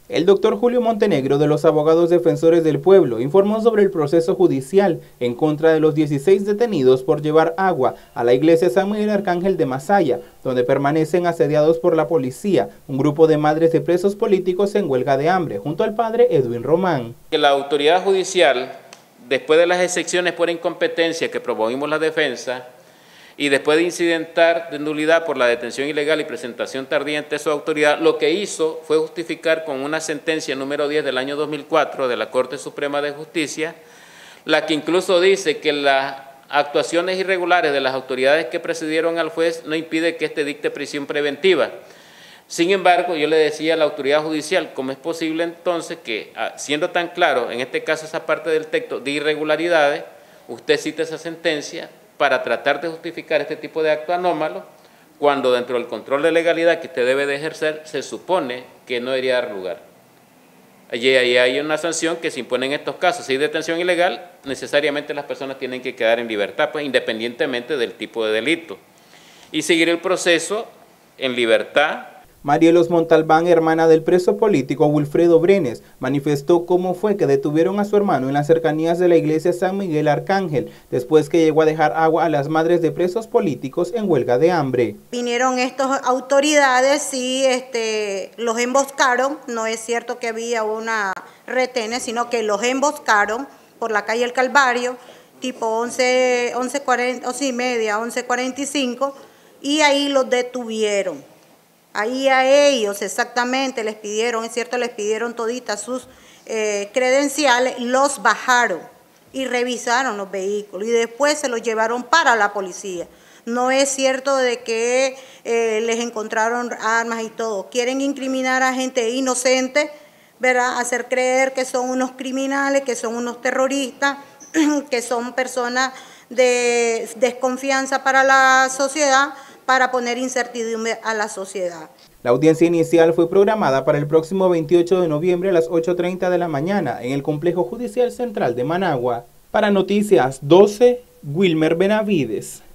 El doctor Julio Montenegro, de los Abogados Defensores del Pueblo, informó sobre el proceso judicial en contra de los 16 detenidos por llevar agua a la iglesia San Miguel Arcángel de Masaya, donde permanecen asediados por la policía, un grupo de madres de presos políticos en huelga de hambre, junto al padre Edwin Román. La autoridad judicial, después de las excepciones por incompetencia que promovimos la defensa, y después de incidentar de nulidad por la detención ilegal y presentación tardía ante su autoridad, lo que hizo fue justificar con una sentencia número 10 del año 2004 de la Corte Suprema de Justicia, la que incluso dice que las actuaciones irregulares de las autoridades que presidieron al juez no impide que éste dicte prisión preventiva. Sin embargo, yo le decía a la autoridad judicial, ¿cómo es posible entonces que, siendo tan claro, en este caso esa parte del texto de irregularidades, usted cita esa sentencia para tratar de justificar este tipo de acto anómalo, cuando dentro del control de legalidad que usted debe de ejercer, se supone que no debería dar lugar? Allí hay una sanción que se impone en estos casos. Si hay detención ilegal, necesariamente las personas tienen que quedar en libertad, pues independientemente del tipo de delito, y seguir el proceso en libertad. Marielos Montalbán, hermana del preso político Wilfredo Brenes, manifestó cómo fue que detuvieron a su hermano en las cercanías de la iglesia San Miguel Arcángel, después que llegó a dejar agua a las madres de presos políticos en huelga de hambre. Vinieron estas autoridades y los emboscaron. No es cierto que había una retén, sino que los emboscaron por la calle El Calvario, tipo 11:30, y ahí los detuvieron. Ahí a ellos exactamente les pidieron, es cierto, les pidieron toditas sus credenciales, los bajaron y revisaron los vehículos y después se los llevaron para la policía. No es cierto de que les encontraron armas y todo. Quieren incriminar a gente inocente, ¿verdad? Hacer creer que son unos criminales, que son unos terroristas, que son personas de desconfianza para la sociedad, para poner incertidumbre a la sociedad. La audiencia inicial fue programada para el próximo 28 de noviembre a las 8:30 de la mañana en el Complejo Judicial Central de Managua. Para Noticias 12, Wilmer Benavides.